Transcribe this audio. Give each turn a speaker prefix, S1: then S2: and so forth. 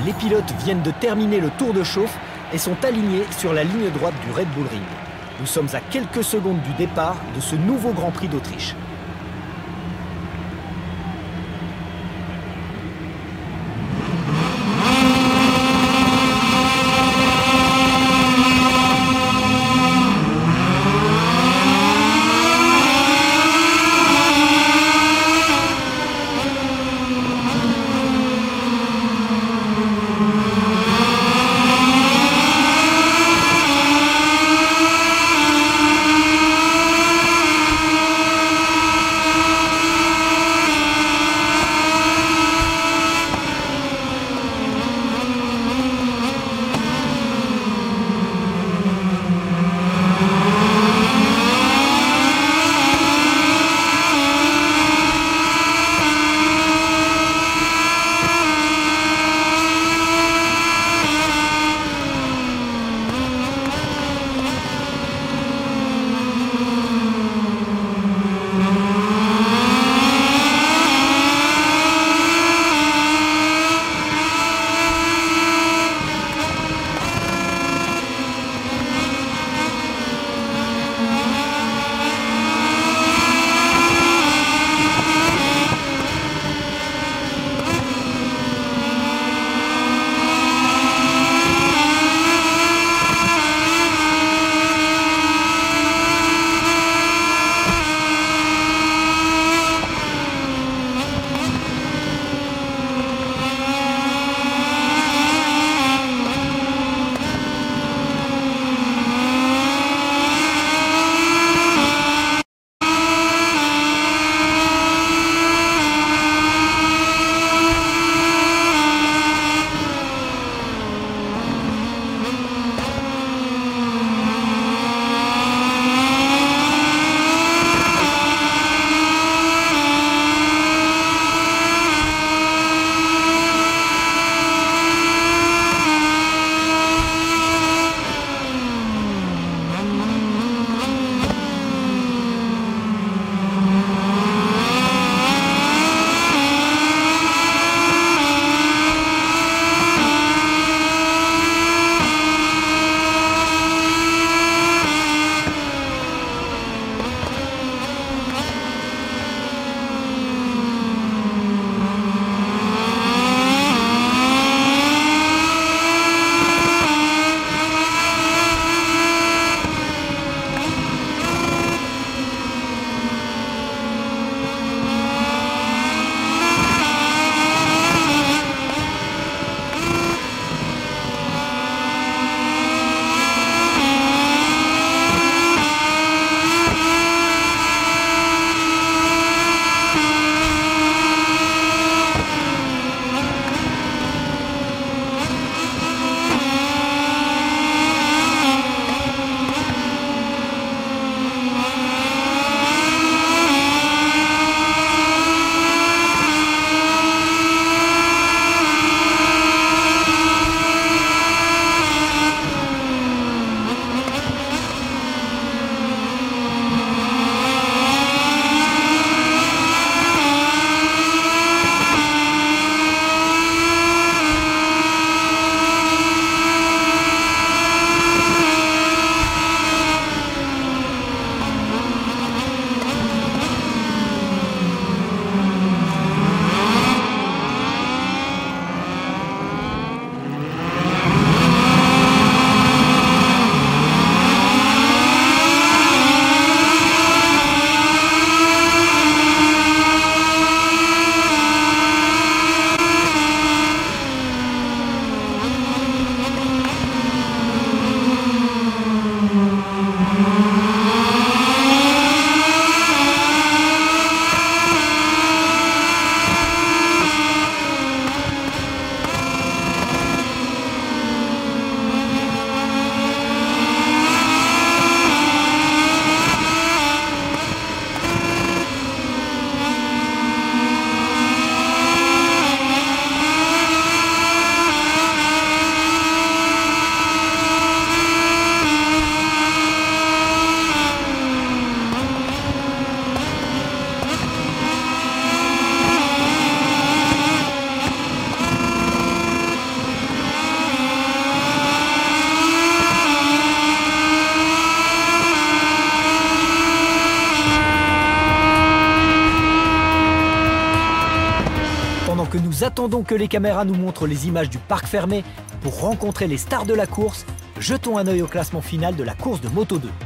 S1: Les pilotes viennent de terminer le tour de chauffe et sont alignés sur la ligne droite du Red Bull Ring. Nous sommes à quelques secondes du départ de ce nouveau Grand Prix d'Autriche. attendons que les caméras nous montrent les images du parc fermé pour rencontrer les stars de la course. Jetons un œil au classement final de la course de Moto2.